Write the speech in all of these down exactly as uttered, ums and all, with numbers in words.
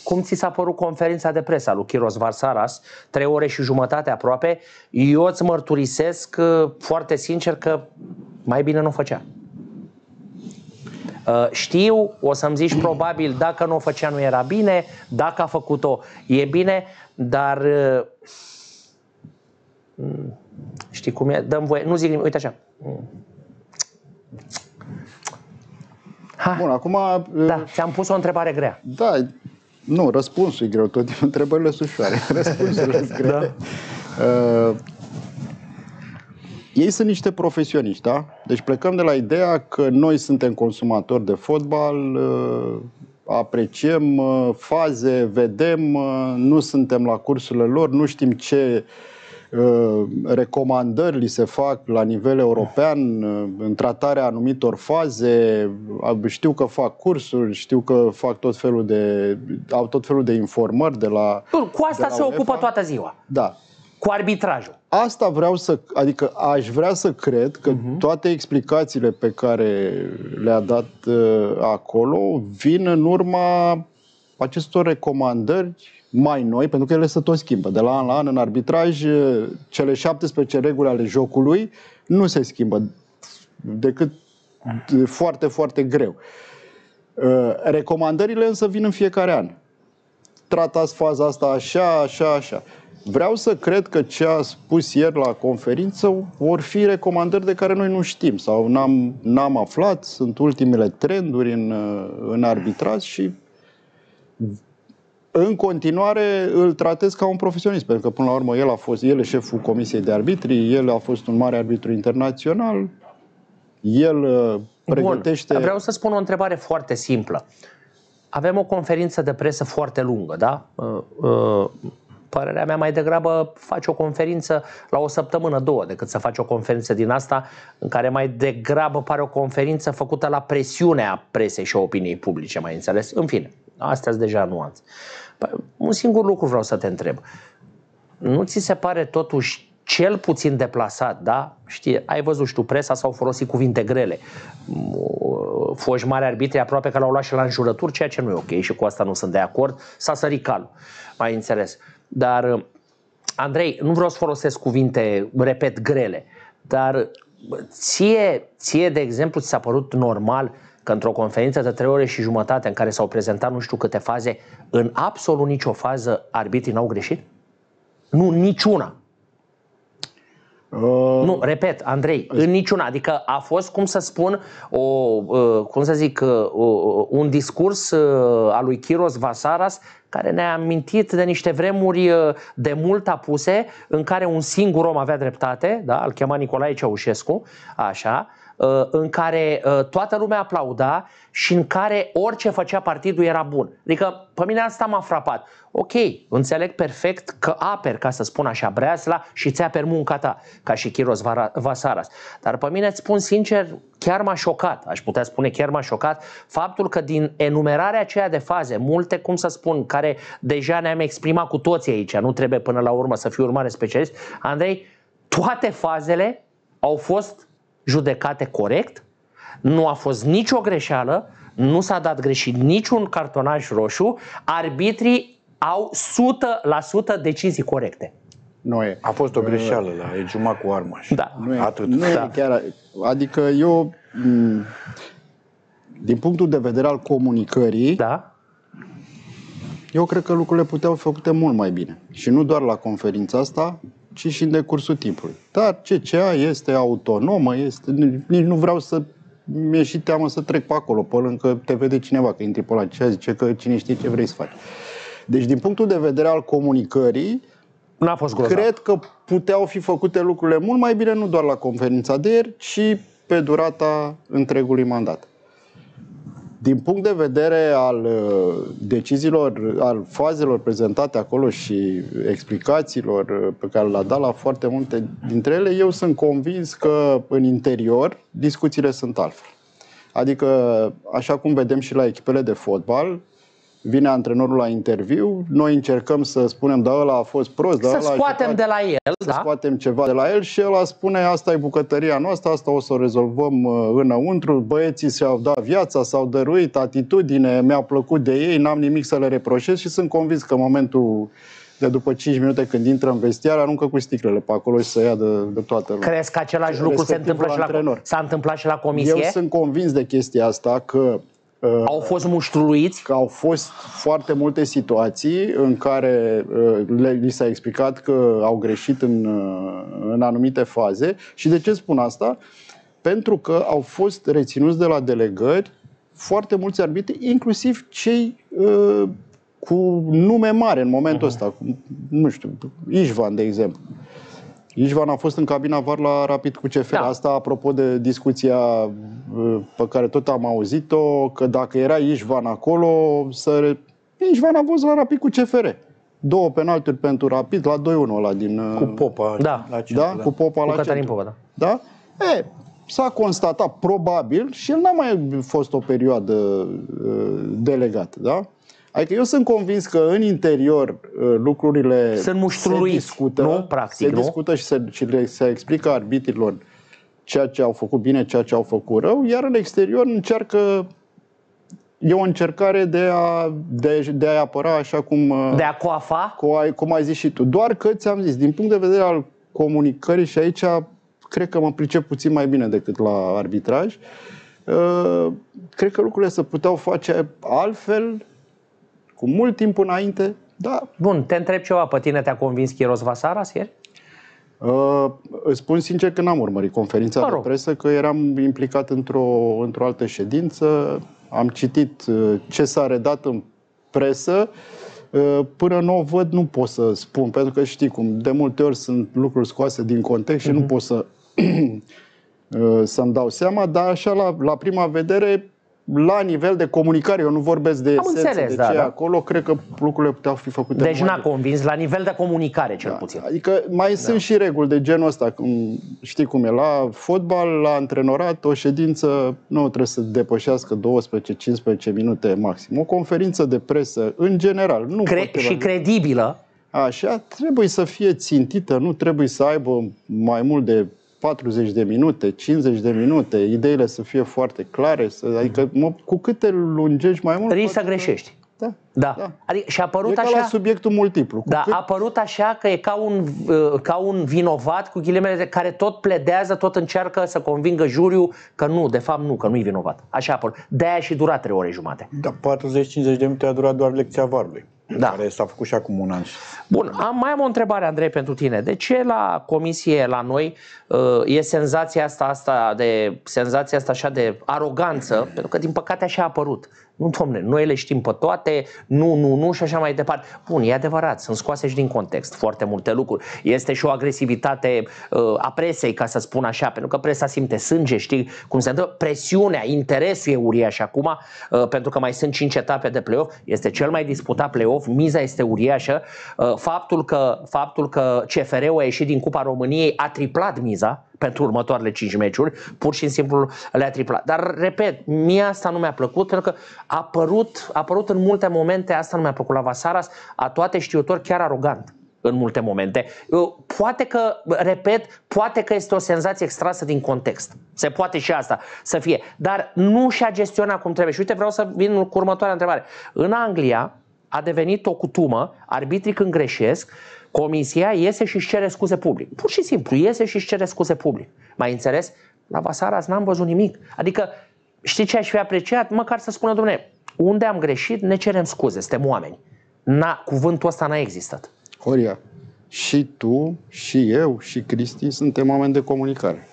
cum ți s-a părut conferința de presă a lui Chiros Varsaras? Trei ore și jumătate aproape. Eu îți mărturisesc foarte sincer că mai bine nu făcea. Știu, o să-mi zici probabil, dacă nu o făcea nu era bine, dacă a făcut-o e bine, dar știi cum e? Dăm voie, nu zic nimic, uite așa. Ha. Bun, acum... Da, ți-am pus o întrebare grea. Da, nu, răspunsul e greu, tot timpul întrebările sunt ușoare, răspunsurile sunt grele. Da. Uh, ei sunt niște profesioniști, da? Deci plecăm de la ideea că noi suntem consumatori de fotbal, uh, apreciem uh, faze, vedem, uh, nu suntem la cursurile lor, nu știm ce recomandări li se fac la nivel european în tratarea anumitor faze. Știu că fac cursuri, știu că fac tot felul de, au tot felul de informări de la... Cu asta se ocupă toată ziua. Da. Cu arbitrajul. Asta vreau să, adică aș vrea să cred că uh-huh. toate explicațiile pe care le-a dat uh, acolo vin în urma acestor recomandări mai noi, pentru că ele se tot schimbă. De la an la an, în arbitraj, cele șaptesprezece reguli ale jocului nu se schimbă decât foarte, foarte greu. Recomandările însă vin în fiecare an. Tratați faza asta așa, așa, așa. Vreau să cred că ce a spus ieri la conferință vor fi recomandări de care noi nu știm sau n-am, n-am aflat, sunt ultimele trenduri în, în arbitraj și în continuare îl tratez ca un profesionist, pentru că până la urmă el a fost, el e șeful Comisiei de Arbitri, el a fost un mare arbitru internațional, el pregătește... Bun. Vreau să spun o întrebare foarte simplă. Avem o conferință de presă foarte lungă, da? Părerea mea mai degrabă faci o conferință la o săptămână, două, decât să faci o conferință din asta în care mai degrabă pare o conferință făcută la presiunea presei și a opiniei publice, mai înțeles? În fine, astea sunt deja nuanțe. Un singur lucru vreau să te întreb. Nu ți se pare totuși cel puțin deplasat, da? Știi, ai văzut și tu, presa s-au folosit cuvinte grele. Foști mari arbitri aproape că l-au luat și la înjurături, ceea ce nu e ok și cu asta nu sunt de acord. S-a sărit calul, mai înțeles. Dar, Andrei, nu vreau să folosesc cuvinte, repet, grele, dar ție, ție de exemplu, ți s-a părut normal că într-o conferință de trei ore și jumătate în care s-au prezentat nu știu câte faze, în absolut nicio fază arbitrii n-au greșit? Nu, niciuna. Uh... Nu, repet, Andrei, în niciuna. Adică a fost, cum să spun, o, uh, cum să zic, uh, un discurs uh, al lui Chiros Varsaras care ne-a amintit de niște vremuri uh, de mult apuse în care un singur om avea dreptate, da? Îl chema Nicolae Ceaușescu, așa, în care toată lumea aplauda și în care orice făcea partidul era bun. Adică pe mine asta m-a frapat. Ok, înțeleg perfect că aperi, ca să spun așa, breasla și ți aperi munca ta, ca și Chiros Varsaras. Dar pe mine îți spun sincer, chiar m-a șocat, aș putea spune chiar m-a șocat, faptul că din enumerarea aceea de faze, multe, cum să spun, care deja ne-am exprimat cu toții aici, nu trebuie până la urmă să fiu urmare specialist, Andrei, toate fazele au fost judecate corect, nu a fost nicio greșeală, nu s-a dat greșit niciun cartonaj roșu, arbitrii au o sută la sută decizii corecte. Nu e. A fost o greșeală la Ejuma cu Armaș. Da. Nu e, atât. Nu e da. chiar, adică eu, din punctul de vedere al comunicării, da. eu cred că lucrurile puteau fi făcute mult mai bine. Și nu doar la conferința asta, ci și în decursul timpului. Dar C C A este autonomă, este, nici nu vreau să mi-e și teamă să trec pe acolo, pe lângă te vede cineva că intri pe la ce zice că cine știe ce vrei să faci. Deci din punctul de vedere al comunicării, n-a fost grozav. Cred că puteau fi făcute lucrurile mult mai bine, nu doar la conferința de ieri, ci pe durata întregului mandat. Din punct de vedere al deciziilor, al fazelor prezentate acolo și explicațiilor pe care le-a dat la foarte multe dintre ele, eu sunt convins că în interior discuțiile sunt altfel. Adică, așa cum vedem și la echipele de fotbal, vine antrenorul la interviu, noi încercăm să spunem, da, ăla a fost prost, da, să ăla scoatem jucat, de la el, să da? scoatem ceva de la el și ăla spune, asta e bucătăria noastră, asta o să o rezolvăm înăuntru, băieții și-au dat viața, s-au dăruit, atitudine, mi-a plăcut de ei, n-am nimic să le reproșez și sunt convins că în momentul de după cinci minute când intră în vestiar, aruncă cu sticlele pe acolo și să ia de, de toată lumea. Crezi că același lucru se întâmplă și la, s-a întâmplat și la comisie? Eu sunt convins de chestia asta, că uh, au fost muștruluiți? Că au fost foarte multe situații în care uh, le, li s-a explicat că au greșit în, uh, în anumite faze. Și de ce spun asta? Pentru că au fost reținuți de la delegări foarte mulți arbitri, inclusiv cei uh, cu nume mare în momentul ăsta, uh-huh. nu știu, Ișvan, de exemplu. Ișvan a fost în cabina V A R la Rapid cu C F R. Da. Asta apropo de discuția pe care tot am auzit-o, că dacă era Ișvan acolo, să... Ișvan a fost la Rapid cu C F R. Două penalturi pentru Rapid la doi unu ăla din... Cu Popa da. la centru. Da, cu Popa cu la Cătălin centru. Popa, da. Da? E, s-a constatat, probabil, și el n-a mai fost o perioadă uh, delegat, da? Adică eu sunt convins că în interior uh, lucrurile sunt muștruluiți, se discută, nu? Practic, se nu? discută și se, și le, se explică arbitrilor ceea ce au făcut bine, ceea ce au făcut rău, iar în exterior încearcă, e o încercare de a, de, de a apăra așa cum... De a coafa? Cum ai zis și tu. Doar că ți-am zis, din punct de vedere al comunicării, și aici cred că mă pricep puțin mai bine decât la arbitraj, uh, cred că lucrurile se puteau face altfel, cu mult timp înainte, da. Bun, te întreb ceva, pe tine te-a convins Chiros Vasaras ieri? Uh, îți spun sincer că n-am urmărit conferința de presă, că eram implicat într-o, într-o altă ședință, am citit uh, ce s-a redat în presă, uh, până nu o văd nu pot să spun, pentru că știi cum, de multe ori sunt lucruri scoase din context și uh-huh. nu pot să, uh, să-mi dau seama, dar așa la, la prima vedere, la nivel de comunicare, eu nu vorbesc de esență, înțeles, de ce da, e da. acolo, cred că lucrurile puteau fi făcute. Deci n-a convins, la nivel de comunicare cel da, puțin. Adică mai da. sunt și reguli de genul ăsta, cum, știi cum e, la fotbal, la antrenorat, o ședință nu trebuie să depășească douăsprezece cincisprezece minute maxim. O conferință de presă, în general, nu Cre- și la... credibilă. Așa, trebuie să fie țintită, nu trebuie să aibă mai mult de patruzeci de minute, cincizeci de minute, ideile să fie foarte clare, să, adică mă, cu cât te lungești mai mult... Risci să greșești. Da. Da. da. Adică, și a apărut e ca așa, la subiectul multiplu. Cu da, cât... a apărut așa că e ca un, ca un vinovat, cu ghilimele, care tot pledează, tot încearcă să convingă juriul că nu, de fapt nu, că nu-i vinovat. Așa a apărut. De-aia și dura trei ore jumate. Da, patruzeci cincizeci de minute a durat doar lecția V A R-ului. Da. Care s-a făcut și acum un an. Bun, am, mai am o întrebare, Andrei, pentru tine. De ce la comisie, la noi, e senzația asta, asta de senzația asta așa de aroganță? Pentru că, din păcate, așa a apărut. Nu, domne, noi le știm pe toate, nu, nu, nu și așa mai departe. Bun, e adevărat, sunt scoase și din context foarte multe lucruri. Este și o agresivitate uh, a presei, ca să spun așa, pentru că presa simte sânge, știi cum se întâmplă. Presiunea, interesul e uriaș acum, uh, pentru că mai sunt cinci etape de play-off. Este cel mai disputat play-off, miza este uriașă. Uh, faptul că, faptul că C F R-ul a ieșit din Cupa României a triplat miza pentru următoarele cinci meciuri, pur și simplu le-a triplat. Dar, repet, mie asta nu mi-a plăcut, pentru că a apărut, a apărut în multe momente, asta nu mi-a plăcut la Vasaras, a toate știutori, chiar arogant în multe momente. Poate că, repet, poate că este o senzație extrasă din context. Se poate și asta să fie. Dar nu și-a gestionat cum trebuie. Și uite, vreau să vin cu următoarea întrebare. În Anglia a devenit o cutumă, arbitrii când greșesc, comisia iese și își cere scuze public. Pur și simplu, iese și își cere scuze public. Mai înțeles? La Vasaras n-am văzut nimic. Adică, știi ce aș fi apreciat? Măcar să spună, dom'le, unde am greșit, ne cerem scuze, suntem oameni. N-a, cuvântul ăsta n-a existat. Horia, și tu, și eu, și Cristi suntem oameni de comunicare.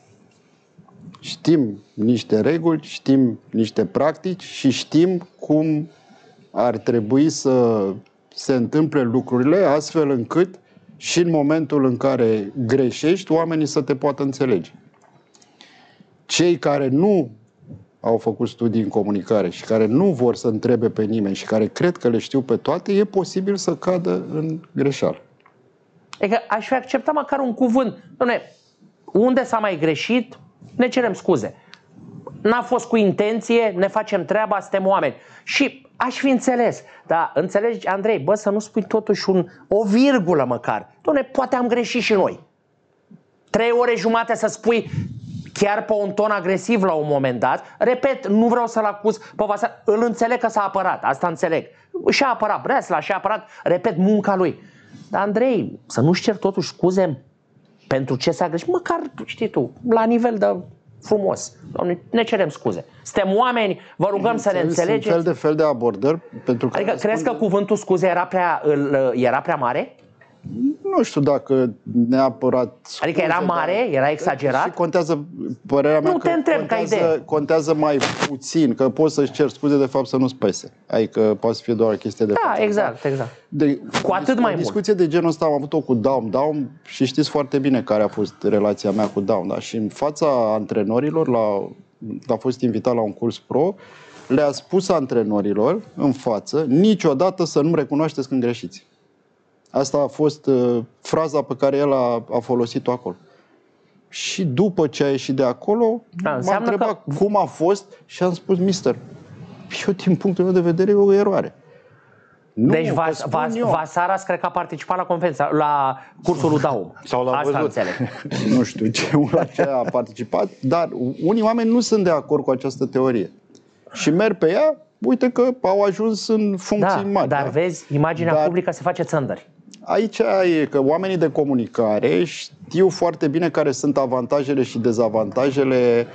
Știm niște reguli, știm niște practici și știm cum ar trebui să se întâmple lucrurile astfel încât și în momentul în care greșești, oamenii să te poată înțelege. Cei care nu au făcut studii în comunicare și care nu vor să întrebe pe nimeni și care cred că le știu pe toate, e posibil să cadă în greșeală. Adică aș fi acceptat măcar un cuvânt. Doamne, unde s-a mai greșit, ne cerem scuze. n-a fost cu intenție, ne facem treaba, suntem oameni. Și aș fi înțeles, dar înțelegi, Andrei, bă, să nu spui totuși un, o virgulă măcar. Doamne, poate am greșit și noi. Trei ore jumate să spui chiar pe un ton agresiv la un moment dat. Repet, nu vreau să-l acuz pe Vasar, îl înțeleg că s-a apărat, asta înțeleg. Și-a apărat Breasla, și-a apărat, repet, munca lui. Dar, Andrei, să nu-și cer totuși scuze pentru ce s-a greșit, măcar, știi tu, la nivel de frumos. Doamne, ne cerem scuze. Suntem oameni, vă rugăm să ne înțelegeți. Sunt fel de fel de abordări. Pentru că adică crezi că cuvântul scuze era prea, era prea mare? Nu știu dacă neapărat scuze, adică era mare, era exagerat? Și contează, părerea mea, nu că te întreb, contează, ca idee. contează mai puțin, că poți să-și ceri scuze, de fapt să nu-ți pese. Adică poate să fie doar o chestie de... Da, față, exact, exact. De, cu atât mai mult. O discuție de genul ăsta am avut-o cu Daum. Daum, și știți foarte bine care a fost relația mea cu Daum, da? Și în fața antrenorilor, la, a fost invitat la un curs pro, le-a spus antrenorilor în față, niciodată să nu recunoașteți când greșiți. Asta a fost uh, fraza pe care el a, a folosit-o acolo. Și după ce a ieșit de acolo, da, m-a întrebat că... cum a fost și am spus, mister, eu din punctul meu de vedere e o eroare. Nu, deci Vas, Vas, Vasaras cred că a participat la conferința, la cursul lui Daum. Sau la asta văzut. înțeleg. Nu știu ce, la ce a participat, dar unii oameni nu sunt de acord cu această teorie. Și merg pe ea, uite că au ajuns în funcții da, mari. Dar da? vezi, imaginea dar... publică se face țândări. Aici e că oamenii de comunicare știu foarte bine care sunt avantajele și dezavantajele